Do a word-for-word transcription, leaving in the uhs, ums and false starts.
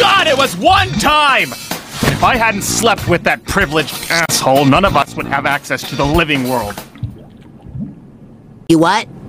God, it was one time! If I hadn't slept with that privileged asshole, none of us would have access to the living world. You what?